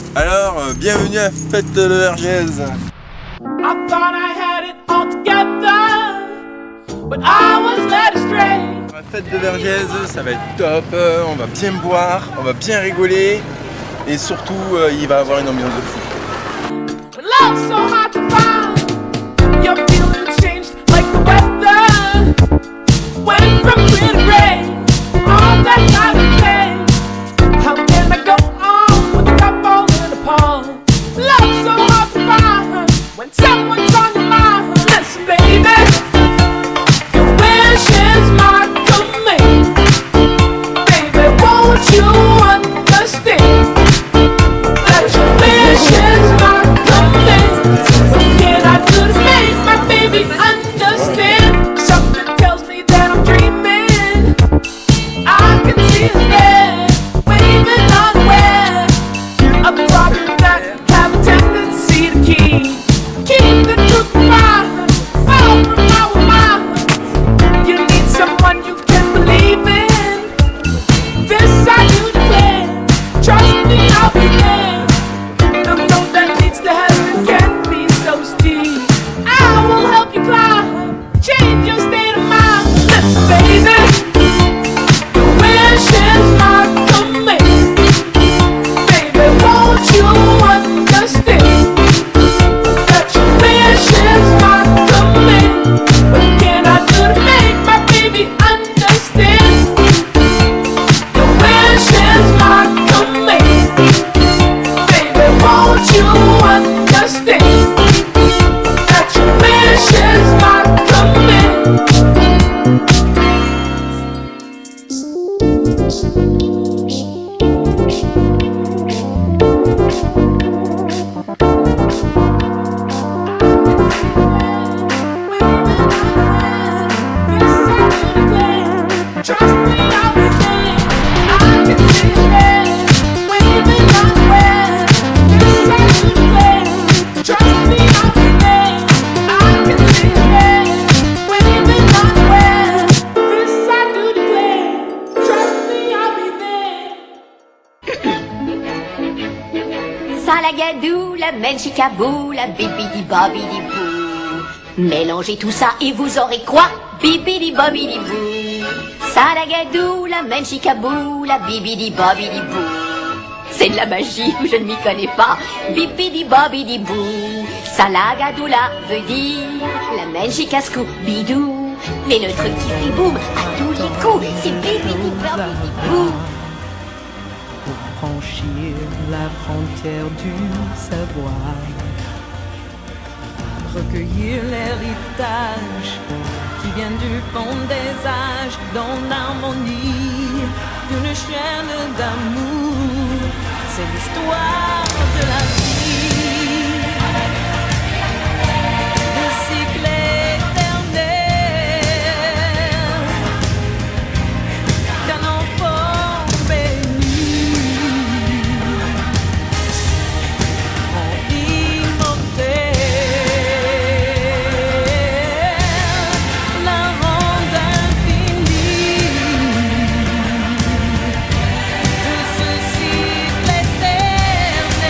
Alors, bienvenue à Fête de Vergès. La Fête de Vergès, ça va être top, on va bien boire, on va bien rigoler et surtout, il va y avoir une ambiance de fou. Salagadou, la menchikabou, la bibidi bobidi bou. Mélangez tout ça et vous aurez quoi? Bibidi bobidi bou. Salagadou, la menchikabou, la bibidi bobidi bou. C'est de la magie ou je ne m'y connais pas. Bibidi bobidi bou. Salagadoula veut dire la menchikascou bidou. Mais le truc qui fait boum à tous les coups, c'est bibidi bobidi bou. Franchir la frontière du savoir, recueillir l'héritage qui vient du fond des âges dans l'harmonie d'une chaîne d'amour. C'est l'histoire de la vie, le cycle éternel d'un enfant béni. Éternel.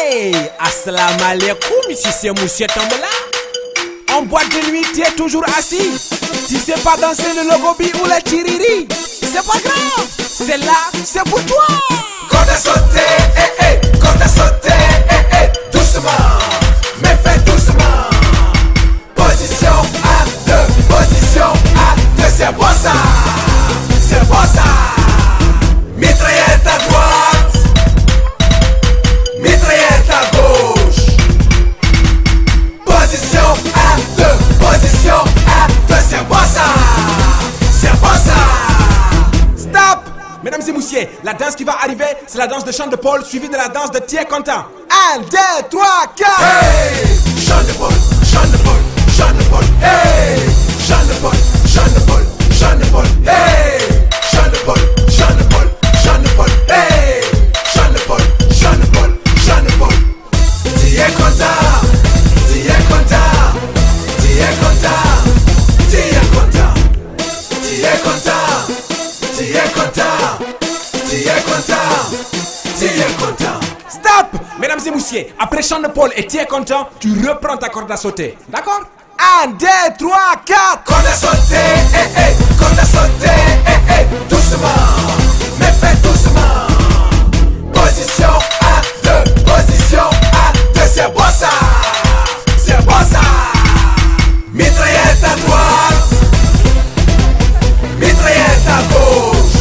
Hey, assalamu alaikum, ici c'est Monsieur Tombola. En boîte de nuit, tu es toujours assis. Tu sais pas danser le logobi ou le tiriri. C'est pas grave, c'est là, c'est pour toi. Corde à sauter, corde à sauter, doucement, mais fais doucement. Position à deux, c'est bon ça, c'est bon ça. Mitraillette à droite, mitraillette à gauche. Position à deux, c'est bon ça, c'est bon ça. Stop! Mesdames et messieurs, la danse qui va arriver, c'est la danse de Chant de Paul suivie de la danse de Thier Content. 1, 2, 3, 4! Hey! Chant de Paul, Chant de Paul, Chant de Paul, hey! Chant de Paul, Chant de Paul, Chant de Paul, hey! Chant de Paul, Chant de Paul, Chant de Paul, hey! Chant de Paul, Chant de Paul, Chant de Paul. Thier Content, Thier Content, Thier Content, Thier Content, Thier Content, Thier Content, Thier Content, Thier Content. Stop! Mesdames et messieurs, après Chant de Paul et Thier Content, tu reprends ta corde à sauter. D'accord? 1, 2, 3, 4! Corde à sauter, corde à sauter, doucement, mais fais doucement. Position à deux, c'est bon ça, c'est bon ça. Mitraillette à droite, mitraillette à gauche.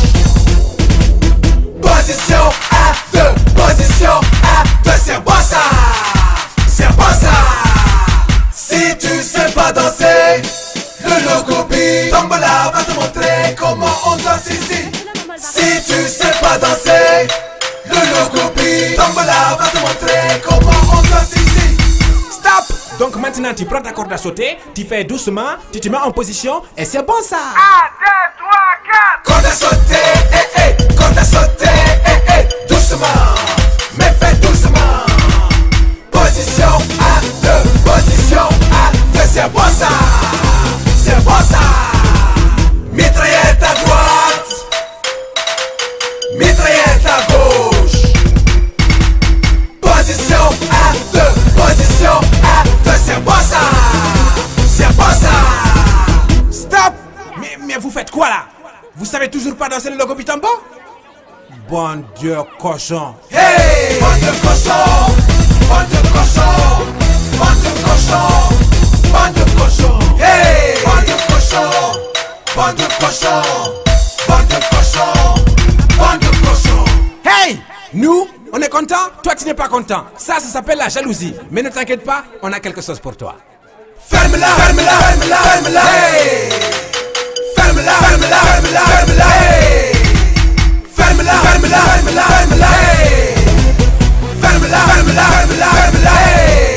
Position à deux, c'est bon ça, c'est bon ça. Si tu sais pas danser, le logobi Tombola va te montrer comment on danse ici. Si tu sais pas danser, le logobi Tombola va te montrer comment on danse ici. Stop! Donc maintenant, tu prends ta corde à sauter, tu fais doucement, tu te mets en position et c'est bon ça! 1, 2, 3, 4! Corde à sauter, corde à sauter, doucement, mais fais doucement. Position à deux, c'est bon ça, c'est bon ça. Mitraillette à droite, mitraillette à gauche. Position à deux, c'est bon ça, c'est bon ça. Stop! Mais vous faites quoi là? Vous savez toujours pas danser le logo Bitambo? Bon Dieu, cochon! Hey! Bande de cochons! Bande de cochons! Bande de cochons! Bande de cochons! Hey! Bande de cochons! Bande de cochons! Bande de cochons! Bande de cochons! Hey! Nous, on est content, toi tu n'es pas content. Ça s'appelle la jalousie. Mais ne t'inquiète pas, on a quelque chose pour toi. Ferme-la! Ferme-la! Ferme-la! Ferme-la! Hey! Ferme-la! Ferme-la! Ferme-la! Ferme-la! Hey! Ferme-la! Ferme-la! Ferme-la! Ferme-la! Hey! Ferme-la! Ferme-la! Ferme-la! Ferme-la! Hey!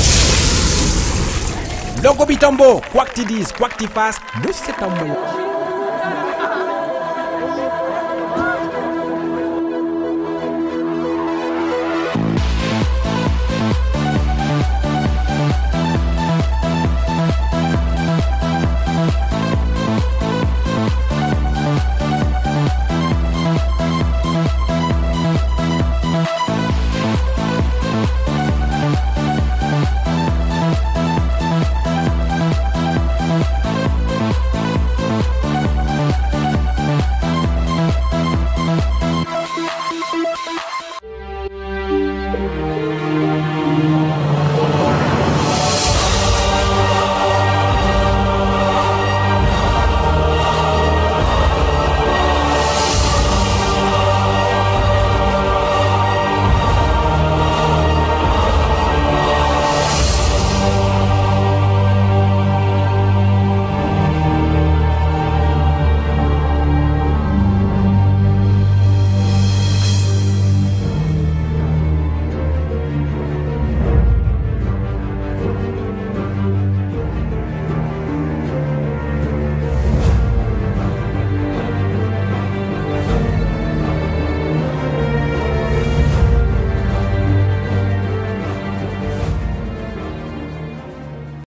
Logo Bitambo, quoi que tu dises, quoi que tu fasses, nous c'est un mot.